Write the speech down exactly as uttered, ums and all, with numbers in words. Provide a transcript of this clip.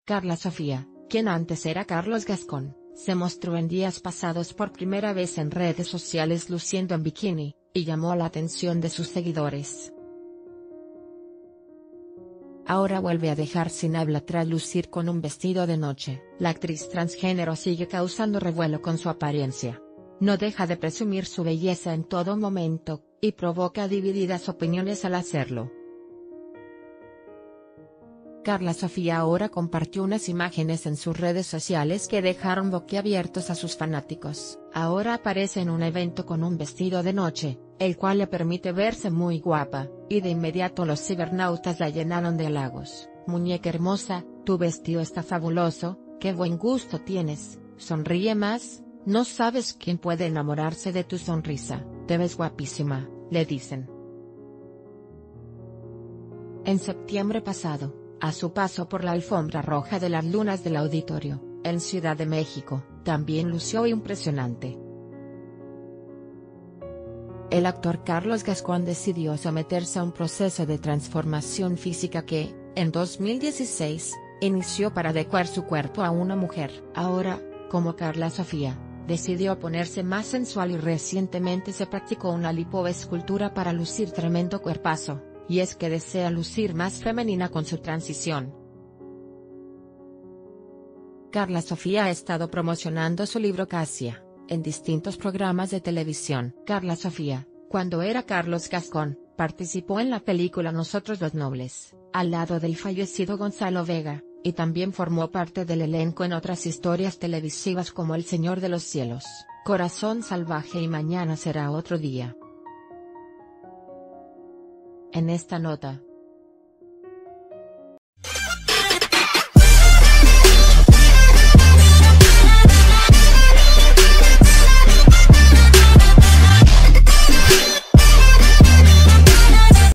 Carla Sofía, quien antes era Carlos Gascón, se mostró en días pasados por primera vez en redes sociales luciendo en bikini, y llamó la atención de sus seguidores. Ahora vuelve a dejar sin habla tras lucir con un vestido de noche. La actriz transgénero sigue causando revuelo con su apariencia. No deja de presumir su belleza en todo momento, y provoca divididas opiniones al hacerlo. Carla Sofía ahora compartió unas imágenes en sus redes sociales que dejaron boquiabiertos a sus fanáticos. Ahora aparece en un evento con un vestido de noche, el cual le permite verse muy guapa, y de inmediato los cibernautas la llenaron de halagos. Muñeca hermosa, tu vestido está fabuloso, qué buen gusto tienes, sonríe más, no sabes quién puede enamorarse de tu sonrisa, te ves guapísima, le dicen. En septiembre pasado, a su paso por la alfombra roja de las lunas del Auditorio, en Ciudad de México, también lució impresionante. El actor Carlos Gascón decidió someterse a un proceso de transformación física que, en dos mil dieciséis, inició para adecuar su cuerpo a una mujer. Ahora, como Carla Sofía, decidió ponerse más sensual y recientemente se practicó una lipoescultura para lucir tremendo cuerpazo. Y es que desea lucir más femenina con su transición. Carla Sofía ha estado promocionando su libro Casia, en distintos programas de televisión. Carla Sofía, cuando era Carlos Gascón, participó en la película Nosotros los Nobles, al lado del fallecido Gonzalo Vega, y también formó parte del elenco en otras historias televisivas como El Señor de los Cielos, Corazón Salvaje y Mañana será otro día. En esta nota,